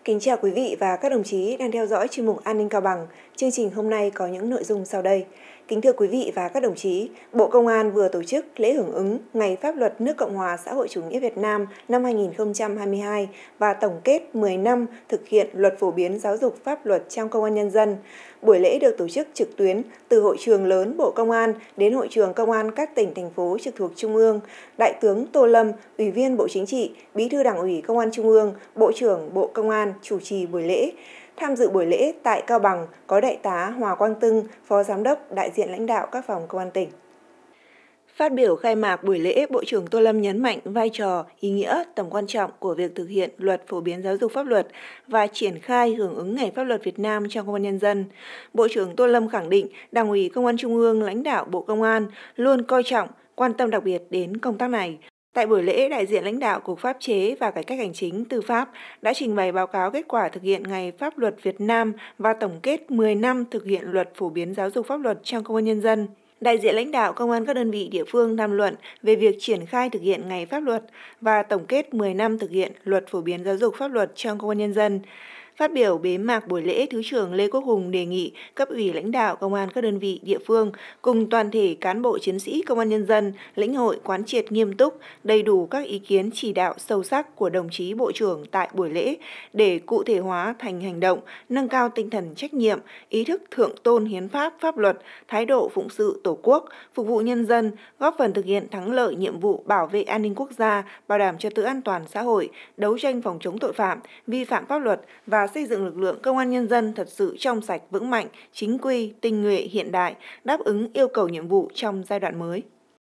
Kính chào quý vị và các đồng chí đang theo dõi chuyên mục An ninh Cao Bằng. Chương trình hôm nay có những nội dung sau đây. Kính thưa quý vị và các đồng chí, Bộ Công an vừa tổ chức lễ hưởng ứng Ngày Pháp luật nước Cộng hòa xã hội chủ nghĩa Việt Nam năm 2022 và tổng kết 10 năm thực hiện luật phổ biến giáo dục pháp luật trong Công an Nhân dân. Buổi lễ được tổ chức trực tuyến từ hội trường lớn Bộ Công an đến hội trường Công an các tỉnh, thành phố trực thuộc Trung ương. Đại tướng Tô Lâm, Ủy viên Bộ Chính trị, Bí thư Đảng ủy Công an Trung ương, Bộ trưởng Bộ Công an chủ trì buổi lễ. Tham dự buổi lễ tại Cao Bằng có Đại tá Hòa Quang Tưng, Phó Giám đốc đại diện lãnh đạo các phòng Công an tỉnh. Phát biểu khai mạc buổi lễ, Bộ trưởng Tô Lâm nhấn mạnh vai trò, ý nghĩa, tầm quan trọng của việc thực hiện luật phổ biến giáo dục pháp luật và triển khai hưởng ứng Ngày Pháp luật Việt Nam trong Công an Nhân dân. Bộ trưởng Tô Lâm khẳng định Đảng ủy Công an Trung ương, lãnh đạo Bộ Công an luôn coi trọng, quan tâm đặc biệt đến công tác này. Tại buổi lễ, đại diện lãnh đạo Cục Pháp chế và Cải cách hành chính tư pháp đã trình bày báo cáo kết quả thực hiện Ngày Pháp luật Việt Nam và tổng kết 10 năm thực hiện luật phổ biến giáo dục pháp luật trong Công an Nhân dân. Đại diện lãnh đạo công an các đơn vị địa phương tham luận về việc triển khai thực hiện Ngày Pháp luật và tổng kết 10 năm thực hiện luật phổ biến giáo dục pháp luật trong Công an Nhân dân. Phát biểu bế mạc buổi lễ, Thứ trưởng Lê Quốc Hùng đề nghị cấp ủy lãnh đạo công an các đơn vị địa phương cùng toàn thể cán bộ chiến sĩ Công an Nhân dân lĩnh hội quán triệt nghiêm túc, đầy đủ các ý kiến chỉ đạo sâu sắc của đồng chí Bộ trưởng tại buổi lễ để cụ thể hóa thành hành động, nâng cao tinh thần trách nhiệm, ý thức thượng tôn hiến pháp, pháp luật, thái độ phụng sự Tổ quốc, phục vụ nhân dân, góp phần thực hiện thắng lợi nhiệm vụ bảo vệ an ninh quốc gia, bảo đảm trật tự an toàn xã hội, đấu tranh phòng chống tội phạm, vi phạm pháp luật và xây dựng lực lượng Công an Nhân dân thật sự trong sạch vững mạnh, chính quy, tinh nhuệ, hiện đại, đáp ứng yêu cầu nhiệm vụ trong giai đoạn mới.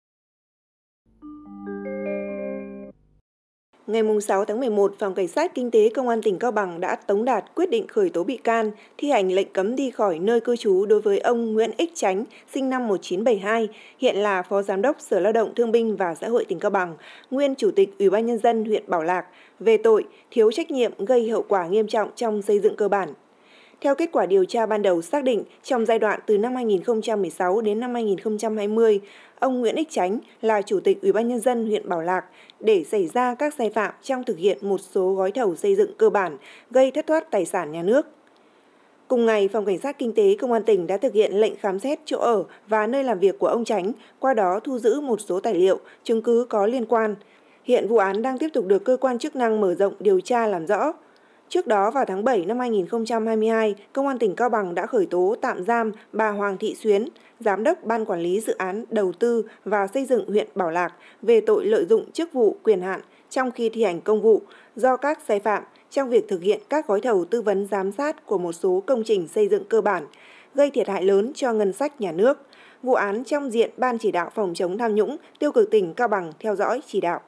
Ngày 6 tháng 11, Phòng Cảnh sát Kinh tế Công an tỉnh Cao Bằng đã tống đạt quyết định khởi tố bị can, thi hành lệnh cấm đi khỏi nơi cư trú đối với ông Nguyễn Ích Chánh, sinh năm 1972, hiện là Phó Giám đốc Sở Lao động Thương binh và Xã hội tỉnh Cao Bằng, nguyên Chủ tịch Ủy ban Nhân dân huyện Bảo Lạc, về tội thiếu trách nhiệm gây hậu quả nghiêm trọng trong xây dựng cơ bản. Theo kết quả điều tra ban đầu xác định, trong giai đoạn từ năm 2016 đến năm 2020, ông Nguyễn Ích Chánh là Chủ tịch Ủy ban Nhân dân huyện Bảo Lạc để xảy ra các sai phạm trong thực hiện một số gói thầu xây dựng cơ bản, gây thất thoát tài sản nhà nước. Cùng ngày, Phòng Cảnh sát Kinh tế Công an tỉnh đã thực hiện lệnh khám xét chỗ ở và nơi làm việc của ông Chánh, qua đó thu giữ một số tài liệu, chứng cứ có liên quan. Hiện vụ án đang tiếp tục được cơ quan chức năng mở rộng điều tra làm rõ. Trước đó, vào tháng 7 năm 2022, Công an tỉnh Cao Bằng đã khởi tố tạm giam bà Hoàng Thị Xuyến, Giám đốc Ban Quản lý Dự án Đầu tư và Xây dựng huyện Bảo Lạc về tội lợi dụng chức vụ quyền hạn trong khi thi hành công vụ do các sai phạm trong việc thực hiện các gói thầu tư vấn giám sát của một số công trình xây dựng cơ bản, gây thiệt hại lớn cho ngân sách nhà nước. Vụ án trong diện Ban Chỉ đạo phòng chống tham nhũng tiêu cực tỉnh Cao Bằng theo dõi chỉ đạo.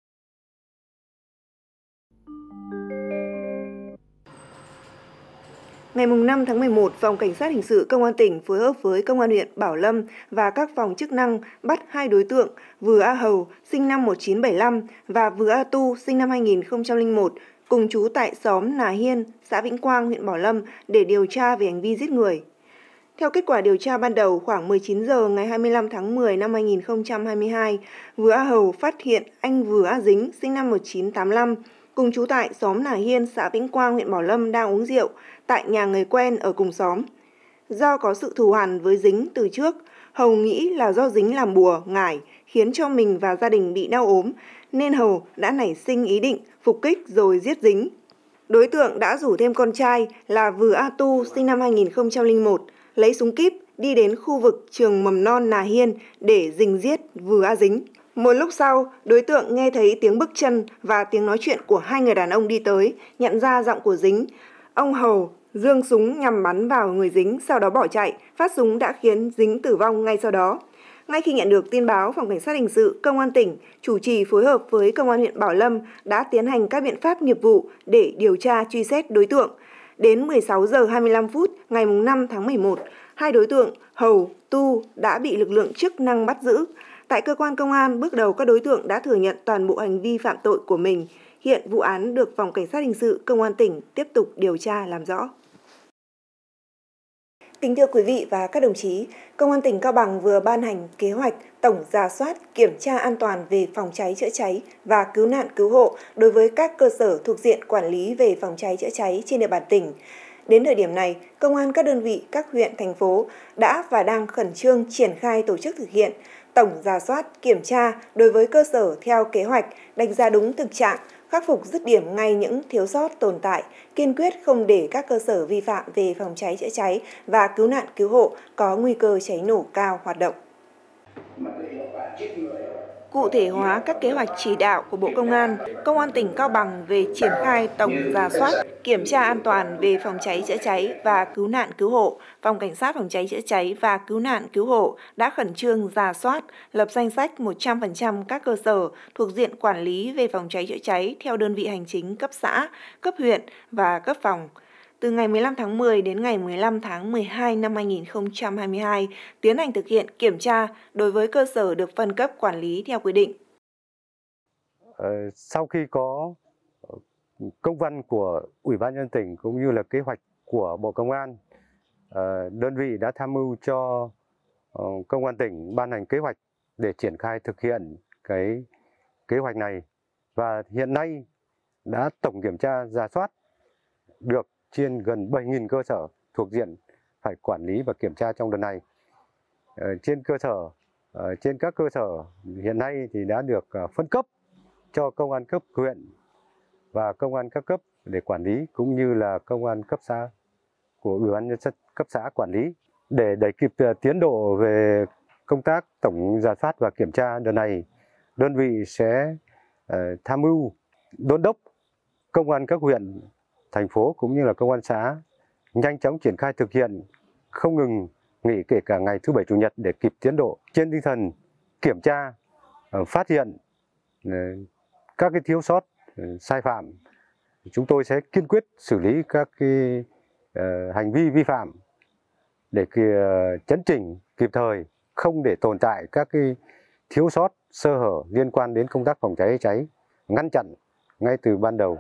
Ngày 5 tháng 11, Phòng Cảnh sát Hình sự Công an tỉnh phối hợp với Công an huyện Bảo Lâm và các phòng chức năng bắt hai đối tượng Vừa A Hầu, sinh năm 1975 và Vừa A Tu, sinh năm 2001, cùng trú tại xóm Nà Hiên, xã Vĩnh Quang, huyện Bảo Lâm để điều tra về hành vi giết người. Theo kết quả điều tra ban đầu, khoảng 19 giờ ngày 25 tháng 10 năm 2022, Vừa A Hầu phát hiện anh Vừa A Dính, sinh năm 1985, cùng trú tại xóm Nà Hiên, xã Vĩnh Quang, huyện Bảo Lâm đang uống rượu tại nhà người quen ở cùng xóm. Do có sự thù hằn với Dính từ trước, Hầu nghĩ là do Dính làm bùa, ngải, khiến cho mình và gia đình bị đau ốm, nên Hầu đã nảy sinh ý định phục kích rồi giết Dính. Đối tượng đã rủ thêm con trai là Vừa A Tu, sinh năm 2001, lấy súng kíp đi đến khu vực trường mầm non Nà Hiên để rình giết Vừa A Dính. Một lúc sau, đối tượng nghe thấy tiếng bước chân và tiếng nói chuyện của hai người đàn ông đi tới, nhận ra giọng của Dính. Ông Hầu giương súng nhằm bắn vào người Dính, sau đó bỏ chạy, phát súng đã khiến Dính tử vong ngay sau đó. Ngay khi nhận được tin báo, Phòng Cảnh sát Hình sự Công an tỉnh chủ trì phối hợp với Công an huyện Bảo Lâm đã tiến hành các biện pháp nghiệp vụ để điều tra truy xét đối tượng. Đến 16 giờ 25 phút ngày 5 tháng 11, hai đối tượng Hầu, Tu đã bị lực lượng chức năng bắt giữ. Tại cơ quan công an, bước đầu các đối tượng đã thừa nhận toàn bộ hành vi phạm tội của mình. Hiện vụ án được Phòng Cảnh sát Hình sự Công an tỉnh tiếp tục điều tra làm rõ. Kính thưa quý vị và các đồng chí, Công an tỉnh Cao Bằng vừa ban hành kế hoạch tổng rà soát kiểm tra an toàn về phòng cháy chữa cháy và cứu nạn cứu hộ đối với các cơ sở thuộc diện quản lý về phòng cháy chữa cháy trên địa bàn tỉnh. Đến thời điểm này, công an các đơn vị, các huyện, thành phố đã và đang khẩn trương triển khai tổ chức thực hiện tổng rà soát, kiểm tra đối với cơ sở theo kế hoạch, đánh giá đúng thực trạng, khắc phục dứt điểm ngay những thiếu sót tồn tại, kiên quyết không để các cơ sở vi phạm về phòng cháy chữa cháy và cứu nạn cứu hộ có nguy cơ cháy nổ cao hoạt động. Cụ thể hóa các kế hoạch chỉ đạo của Bộ Công an tỉnh Cao Bằng về triển khai tổng rà soát, kiểm tra an toàn về phòng cháy chữa cháy và cứu nạn cứu hộ, Phòng Cảnh sát phòng cháy chữa cháy và cứu nạn cứu hộ đã khẩn trương rà soát, lập danh sách 100% các cơ sở thuộc diện quản lý về phòng cháy chữa cháy theo đơn vị hành chính cấp xã, cấp huyện và cấp phòng. Từ ngày 15 tháng 10 đến ngày 15 tháng 12 năm 2022, tiến hành thực hiện kiểm tra đối với cơ sở được phân cấp quản lý theo quy định. Sau khi có công văn của Ủy ban nhân dân tỉnh cũng như là kế hoạch của Bộ Công an, đơn vị đã tham mưu cho Công an tỉnh ban hành kế hoạch để triển khai thực hiện cái kế hoạch này, và hiện nay đã tổng kiểm tra rà soát được trên gần 7.000 cơ sở thuộc diện phải quản lý và kiểm tra trong đợt này. Trên các cơ sở hiện nay thì đã được phân cấp cho công an cấp huyện và công an các cấp để quản lý, cũng như là công an cấp xã của Ủy ban nhân dân cấp xã quản lý. Để đẩy kịp tiến độ về công tác tổng rà soát và kiểm tra đợt này, đơn vị sẽ tham mưu đôn đốc công an các huyện, thành phố cũng như là công an xã nhanh chóng triển khai thực hiện, không ngừng nghỉ kể cả ngày thứ Bảy, Chủ nhật để kịp tiến độ. Trên tinh thần kiểm tra, phát hiện các cái thiếu sót, sai phạm, chúng tôi sẽ kiên quyết xử lý các cái hành vi vi phạm để chấn chỉnh kịp thời, không để tồn tại các cái thiếu sót, sơ hở liên quan đến công tác phòng cháy chữa cháy, ngăn chặn ngay từ ban đầu.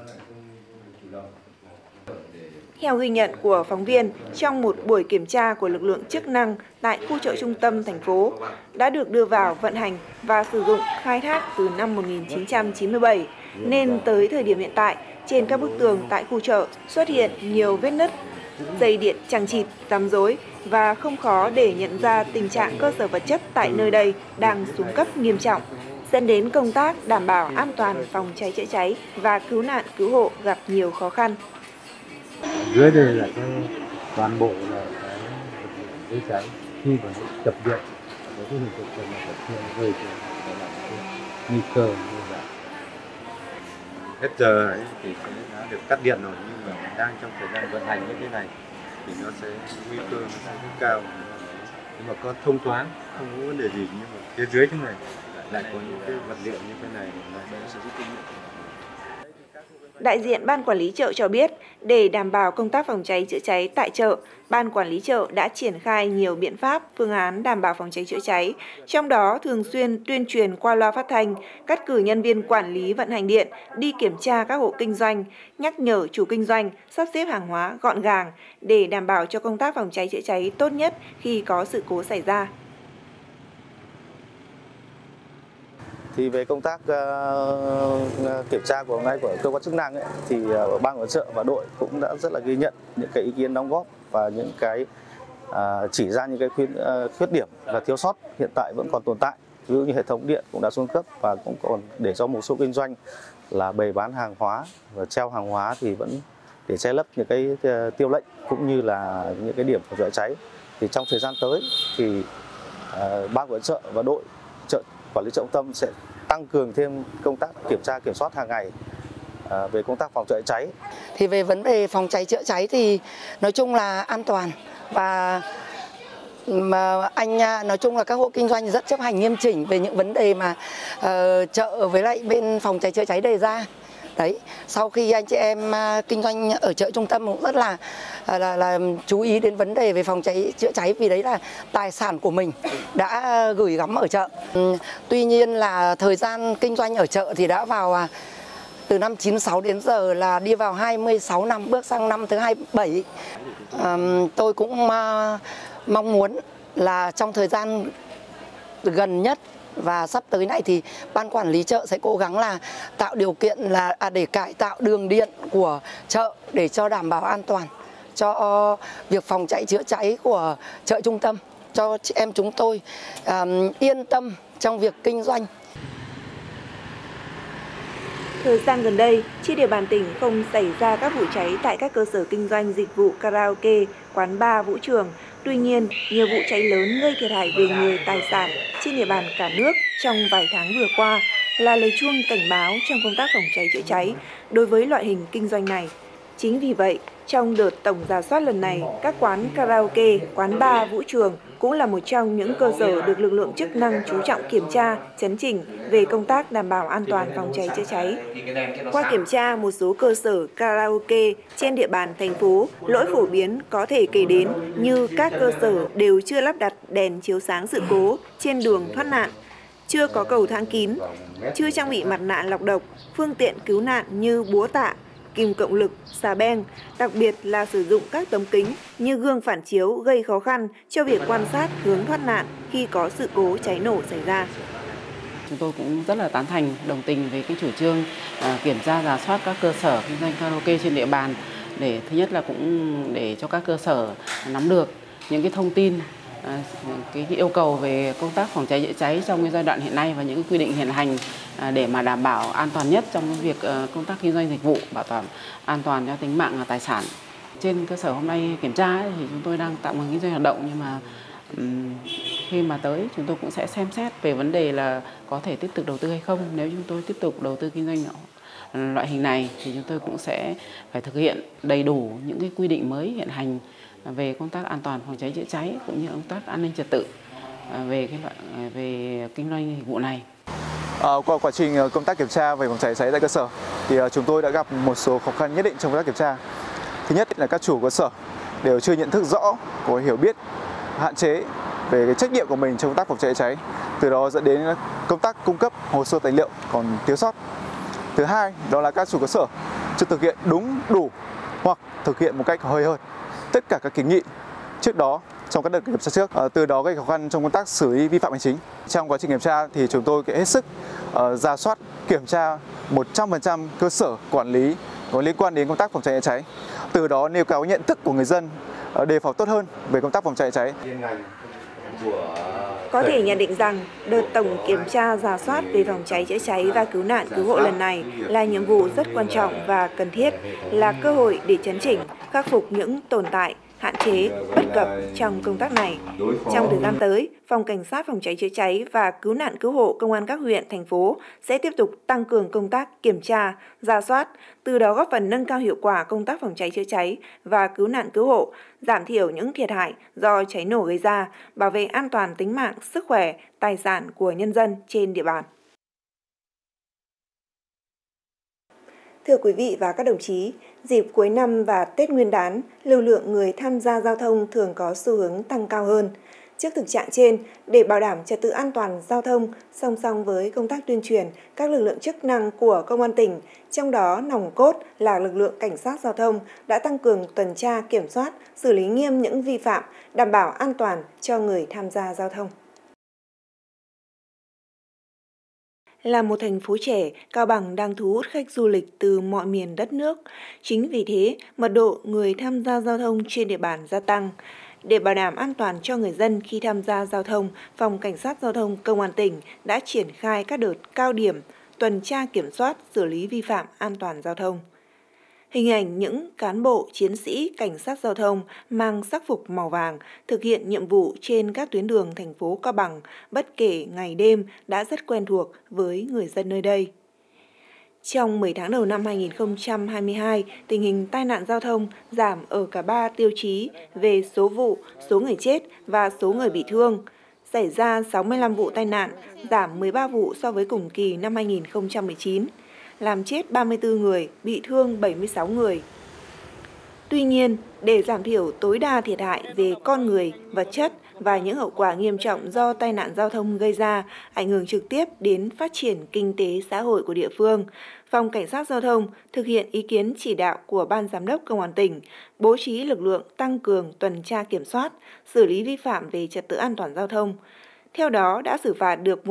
Theo ghi nhận của phóng viên, trong một buổi kiểm tra của lực lượng chức năng tại khu chợ trung tâm thành phố đã được đưa vào vận hành và sử dụng khai thác từ năm 1997, nên tới thời điểm hiện tại, trên các bức tường tại khu chợ xuất hiện nhiều vết nứt, dây điện chằng chịt, rắm rối và không khó để nhận ra tình trạng cơ sở vật chất tại nơi đây đang xuống cấp nghiêm trọng, dẫn đến công tác đảm bảo an toàn phòng cháy chữa cháy và cứu nạn cứu hộ gặp nhiều khó khăn. Dưới đây là cái toàn bộ là cái chữa cháy, khi mà chập điện với cái hình thức là tập trung gây ra nguy cơ như vậy. Hết giờ ấy thì sẽ đã được cắt điện rồi, nhưng mà đang trong thời gian vận hành như thế này thì nó sẽ nguy cơ nó sẽ rất cao. Nhưng mà có thông thoáng, không có vấn đề gì, nhưng mà phía dưới thế này lại có những cái vật liệu như thế này lại sẽ rất kinh nghiệm. Đại diện Ban Quản lý chợ cho biết, để đảm bảo công tác phòng cháy chữa cháy tại chợ, Ban Quản lý chợ đã triển khai nhiều biện pháp, phương án đảm bảo phòng cháy chữa cháy, trong đó thường xuyên tuyên truyền qua loa phát thanh, cắt cử nhân viên quản lý vận hành điện, đi kiểm tra các hộ kinh doanh, nhắc nhở chủ kinh doanh, sắp xếp hàng hóa gọn gàng để đảm bảo cho công tác phòng cháy chữa cháy tốt nhất khi có sự cố xảy ra. Thì về công tác kiểm tra của cơ quan chức năng ấy, thì ban quản lý chợ và đội cũng đã rất là ghi nhận những cái ý kiến đóng góp và những cái chỉ ra những cái khuyết điểm và thiếu sót hiện tại vẫn còn tồn tại. Ví dụ như hệ thống điện cũng đã xuống cấp và cũng còn để cho một số kinh doanh là bày bán hàng hóa và treo hàng hóa thì vẫn để che lấp những cái tiêu lệnh cũng như là những cái điểm phòng cháy cháy. Thì trong thời gian tới thì ban quản lý chợ và đội quản lý trọng tâm sẽ tăng cường thêm công tác kiểm tra kiểm soát hàng ngày về công tác phòng cháy cháy. Thì về vấn đề phòng cháy chữa cháy thì nói chung là an toàn, và nói chung là các hộ kinh doanh rất chấp hành nghiêm chỉnh về những vấn đề mà chợ với lại bên phòng cháy chữa cháy đề ra. Đấy, sau khi anh chị em kinh doanh ở chợ trung tâm cũng rất là chú ý đến vấn đề về phòng cháy chữa cháy, vì đấy là tài sản của mình đã gửi gắm ở chợ. Tuy nhiên là thời gian kinh doanh ở chợ thì đã vào Từ năm 96 đến giờ là đi vào 26 năm, bước sang năm thứ 27. Tôi cũng mong muốn là trong thời gian gần nhất và sắp tới này thì ban quản lý chợ sẽ cố gắng là tạo điều kiện để cải tạo đường điện của chợ để cho đảm bảo an toàn cho việc phòng cháy chữa cháy của chợ trung tâm, cho chị em chúng tôi yên tâm trong việc kinh doanh. Thời gian gần đây, trên địa bàn tỉnh không xảy ra các vụ cháy tại các cơ sở kinh doanh dịch vụ karaoke, quán bar, vũ trường. Tuy nhiên, nhiều vụ cháy lớn gây thiệt hại về người, tài sản trên địa bàn cả nước trong vài tháng vừa qua là lời chuông cảnh báo trong công tác phòng cháy chữa cháy đối với loại hình kinh doanh này. Chính vì vậy, trong đợt tổng rà soát lần này, các quán karaoke, quán bar, vũ trường cũng là một trong những cơ sở được lực lượng chức năng chú trọng kiểm tra, chấn chỉnh về công tác đảm bảo an toàn phòng cháy chữa cháy. Qua kiểm tra một số cơ sở karaoke trên địa bàn thành phố, lỗi phổ biến có thể kể đến như các cơ sở đều chưa lắp đặt đèn chiếu sáng sự cố trên đường thoát nạn, chưa có cầu thang kín, chưa trang bị mặt nạ lọc độc, phương tiện cứu nạn như búa tạ, kìm cộng lực, xà beng, đặc biệt là sử dụng các tấm kính như gương phản chiếu gây khó khăn cho việc quan sát hướng thoát nạn khi có sự cố cháy nổ xảy ra. Chúng tôi cũng rất là tán thành, đồng tình với cái chủ trương kiểm tra rà soát các cơ sở kinh doanh karaoke trên địa bàn để thứ nhất là cũng để cho các cơ sở nắm được những cái thông tin, cái yêu cầu về công tác phòng cháy chữa cháy trong cái giai đoạn hiện nay và những quy định hiện hành để mà đảm bảo an toàn nhất trong việc công tác kinh doanh dịch vụ, bảo đảm an toàn cho tính mạng và tài sản. Trên cơ sở hôm nay kiểm tra thì chúng tôi đang tạm ngừng kinh doanh hoạt động, nhưng mà khi mà tới chúng tôi cũng sẽ xem xét về vấn đề là có thể tiếp tục đầu tư hay không. Nếu chúng tôi tiếp tục đầu tư kinh doanh loại hình này thì chúng tôi cũng sẽ phải thực hiện đầy đủ những cái quy định mới hiện hành về công tác an toàn phòng cháy chữa cháy cũng như công tác an ninh trật tự về kinh doanh dịch vụ này. Qua quá trình công tác kiểm tra về phòng cháy chữa cháy tại cơ sở thì chúng tôi đã gặp một số khó khăn nhất định trong công tác kiểm tra. Thứ nhất là các chủ cơ sở đều chưa nhận thức rõ, có hiểu biết hạn chế về cái trách nhiệm của mình trong công tác phòng cháy chữa cháy, từ đó dẫn đến công tác cung cấp hồ sơ tài liệu còn thiếu sót. Thứ hai đó là các chủ cơ sở chưa thực hiện đúng, đủ hoặc thực hiện một cách hời hợt tất cả các kiến nghị trước đó trong các đợt kiểm tra trước, từ đó gây khó khăn trong công tác xử lý vi phạm hành chính. Trong quá trình kiểm tra thì chúng tôi hết sức rà soát, kiểm tra 100% cơ sở quản lý có liên quan đến công tác phòng cháy chữa cháy, từ đó nêu cao nhận thức của người dân đề phòng tốt hơn về công tác phòng cháy chữa cháy. Có thể nhận định rằng, đợt tổng kiểm tra rà soát về phòng cháy chữa cháy và cứu nạn cứu hộ lần này là nhiệm vụ rất quan trọng và cần thiết, là cơ hội để chấn chỉnh, khắc phục những tồn tại, hạn chế, bất cập trong công tác này. Trong thời gian tới, Phòng Cảnh sát phòng cháy chữa cháy và cứu nạn cứu hộ Công an các huyện, thành phố sẽ tiếp tục tăng cường công tác kiểm tra, rà soát, từ đó góp phần nâng cao hiệu quả công tác phòng cháy chữa cháy và cứu nạn cứu hộ, giảm thiểu những thiệt hại do cháy nổ gây ra, bảo vệ an toàn tính mạng, sức khỏe, tài sản của nhân dân trên địa bàn. Thưa quý vị và các đồng chí, dịp cuối năm và Tết Nguyên đán, lưu lượng người tham gia giao thông thường có xu hướng tăng cao hơn. Trước thực trạng trên, để bảo đảm trật tự an toàn giao thông, song song với công tác tuyên truyền, các lực lượng chức năng của Công an tỉnh, trong đó nòng cốt là lực lượng cảnh sát giao thông, đã tăng cường tuần tra, kiểm soát, xử lý nghiêm những vi phạm, đảm bảo an toàn cho người tham gia giao thông. Là một thành phố trẻ, Cao Bằng đang thu hút khách du lịch từ mọi miền đất nước. Chính vì thế, mật độ người tham gia giao thông trên địa bàn gia tăng. Để bảo đảm an toàn cho người dân khi tham gia giao thông, Phòng Cảnh sát Giao thông Công an tỉnh đã triển khai các đợt cao điểm, tuần tra kiểm soát, xử lý vi phạm an toàn giao thông. Hình ảnh những cán bộ, chiến sĩ, cảnh sát giao thông mang sắc phục màu vàng thực hiện nhiệm vụ trên các tuyến đường thành phố Cao Bằng bất kể ngày đêm đã rất quen thuộc với người dân nơi đây. Trong 10 tháng đầu năm 2022, tình hình tai nạn giao thông giảm ở cả 3 tiêu chí về số vụ, số người chết và số người bị thương. Xảy ra 65 vụ tai nạn, giảm 13 vụ so với cùng kỳ năm 2019. Làm chết 34 người, bị thương 76 người. Tuy nhiên, để giảm thiểu tối đa thiệt hại về con người, vật chất và những hậu quả nghiêm trọng do tai nạn giao thông gây ra, ảnh hưởng trực tiếp đến phát triển kinh tế xã hội của địa phương. Phòng Cảnh sát Giao thông thực hiện ý kiến chỉ đạo của Ban Giám đốc Công an tỉnh, bố trí lực lượng tăng cường tuần tra kiểm soát, xử lý vi phạm về trật tự an toàn giao thông. Theo đó, đã xử phạt được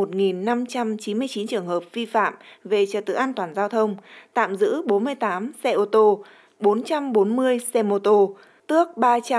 1.599 trường hợp vi phạm về trật tự an toàn giao thông, tạm giữ 48 xe ô tô, 440 xe mô tô, tước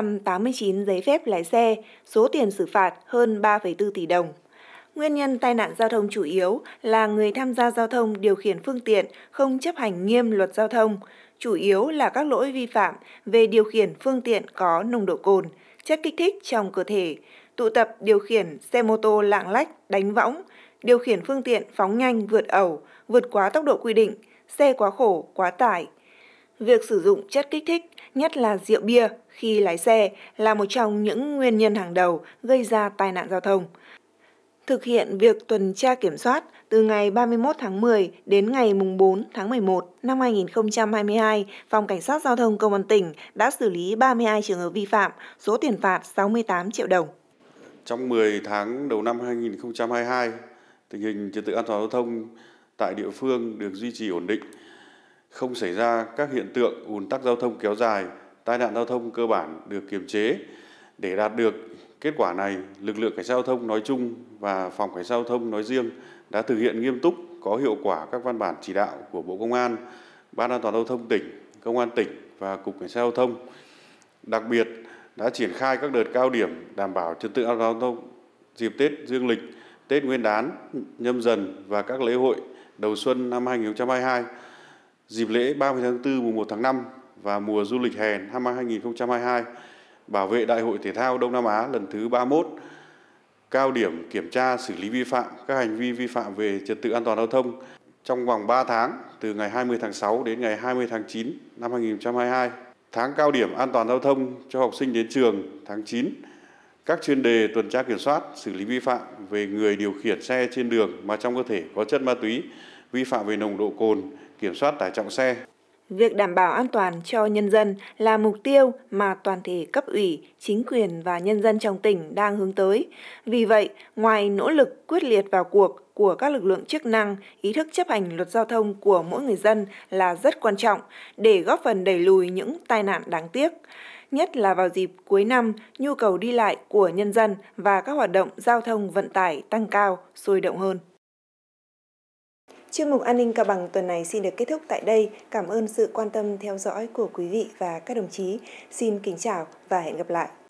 389 giấy phép lái xe, số tiền xử phạt hơn 3,4 tỷ đồng. Nguyên nhân tai nạn giao thông chủ yếu là người tham gia giao thông điều khiển phương tiện không chấp hành nghiêm luật giao thông, chủ yếu là các lỗi vi phạm về điều khiển phương tiện có nồng độ cồn, chất kích thích trong cơ thể, tụ tập điều khiển xe mô tô lạng lách, đánh võng, điều khiển phương tiện phóng nhanh vượt ẩu, vượt quá tốc độ quy định, xe quá khổ, quá tải. Việc sử dụng chất kích thích, nhất là rượu bia khi lái xe là một trong những nguyên nhân hàng đầu gây ra tai nạn giao thông. Thực hiện việc tuần tra kiểm soát từ ngày 31 tháng 10 đến ngày 4 tháng 11 năm 2022, Phòng Cảnh sát Giao thông Công an tỉnh đã xử lý 32 trường hợp vi phạm, số tiền phạt 68 triệu đồng. Trong 10 tháng đầu năm 2022, tình hình trật tự an toàn giao thông tại địa phương được duy trì ổn định, không xảy ra các hiện tượng ùn tắc giao thông kéo dài, tai nạn giao thông cơ bản được kiềm chế. Để đạt được kết quả này, lực lượng cảnh sát giao thông nói chung và Phòng Cảnh sát giao thông nói riêng đã thực hiện nghiêm túc, có hiệu quả các văn bản chỉ đạo của Bộ Công an, Ban An toàn giao thông tỉnh, Công an tỉnh và Cục Cảnh sát giao thông. Đặc biệt đã triển khai các đợt cao điểm đảm bảo trật tự an toàn giao thông dịp Tết Dương lịch, Tết Nguyên đán, Nhâm Dần và các lễ hội đầu xuân năm 2022, dịp lễ 30 tháng 4, mùng 1 tháng 5 và mùa du lịch hè năm 2022, bảo vệ Đại hội Thể thao Đông Nam Á lần thứ 31, cao điểm kiểm tra xử lý vi phạm các hành vi vi phạm về trật tự an toàn giao thông trong vòng 3 tháng từ ngày 20 tháng 6 đến ngày 20 tháng 9 năm 2022. Tháng cao điểm an toàn giao thông cho học sinh đến trường tháng 9, các chuyên đề tuần tra kiểm soát, xử lý vi phạm về người điều khiển xe trên đường mà trong cơ thể có chất ma túy, vi phạm về nồng độ cồn, kiểm soát tải trọng xe. Việc đảm bảo an toàn cho nhân dân là mục tiêu mà toàn thể cấp ủy, chính quyền và nhân dân trong tỉnh đang hướng tới. Vì vậy, ngoài nỗ lực quyết liệt vào cuộc của các lực lượng chức năng, ý thức chấp hành luật giao thông của mỗi người dân là rất quan trọng để góp phần đẩy lùi những tai nạn đáng tiếc. Nhất là vào dịp cuối năm, nhu cầu đi lại của nhân dân và các hoạt động giao thông vận tải tăng cao, sôi động hơn. Chuyên mục An ninh Cao Bằng tuần này xin được kết thúc tại đây. Cảm ơn sự quan tâm theo dõi của quý vị và các đồng chí. Xin kính chào và hẹn gặp lại.